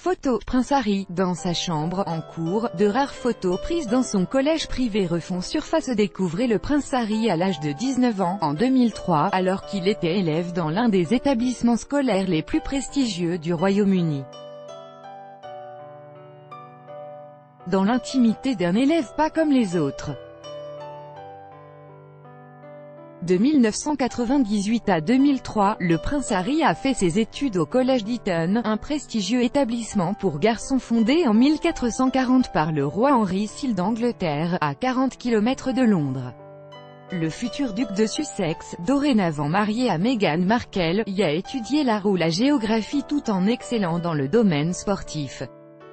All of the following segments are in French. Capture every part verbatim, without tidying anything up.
Photo, Prince Harry, dans sa chambre, en cours, de rares photos prises dans son collège privé refont surface. Découvrez le Prince Harry à l'âge de dix-neuf ans, en deux mille trois, alors qu'il était élève dans l'un des établissements scolaires les plus prestigieux du Royaume-Uni. Dans l'intimité d'un élève pas comme les autres. De mille neuf cent quatre-vingt-dix-huit à deux mille trois, le Prince Harry a fait ses études au collège d'Eton, un prestigieux établissement pour garçons fondé en mille quatre cent quarante par le roi Henri six d'Angleterre, à quarante kilomètres de Londres. Le futur duc de Sussex, dorénavant marié à Meghan Markle, y a étudié l'art ou la géographie tout en excellant dans le domaine sportif.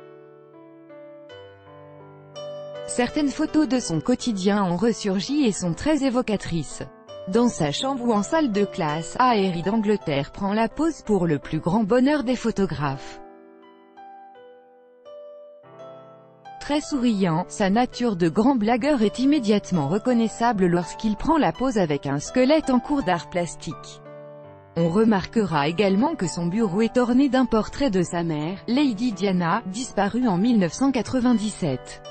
Certaines photos de son quotidien ont ressurgi et sont très évocatrices. Dans sa chambre ou en salle de classe, Harry d'Angleterre prend la pose pour le plus grand bonheur des photographes. Très souriant, sa nature de grand blagueur est immédiatement reconnaissable lorsqu'il prend la pose avec un squelette en cours d'art plastique. On remarquera également que son bureau est orné d'un portrait de sa mère, Lady Diana, disparue en mille neuf cent quatre-vingt-dix-sept.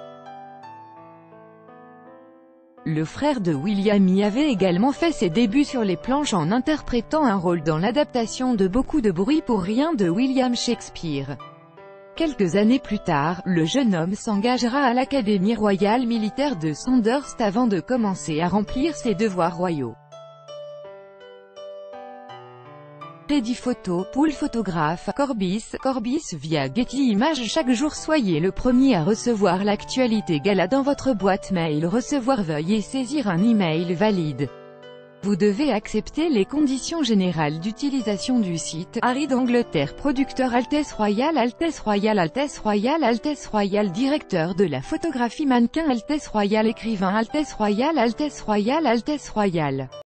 Le frère de William y avait également fait ses débuts sur les planches en interprétant un rôle dans l'adaptation de Beaucoup de bruit pour rien de William Shakespeare. Quelques années plus tard, le jeune homme s'engagera à l'Académie royale militaire de Sandhurst avant de commencer à remplir ses devoirs royaux. Ready Photo, Pool Photographe, Corbis, Corbis via Getty Images. Chaque jour soyez le premier à recevoir l'actualité gala dans votre boîte mail. Recevoir, veuillez saisir un email valide. Vous devez accepter les conditions générales d'utilisation du site. Harry d'Angleterre, producteur Altesse Royale, Altesse Royale, Altesse Royale, Altesse Royale, directeur de la photographie mannequin, Altesse Royale, écrivain, Altesse Royale, Altesse Royale, Altesse Royale.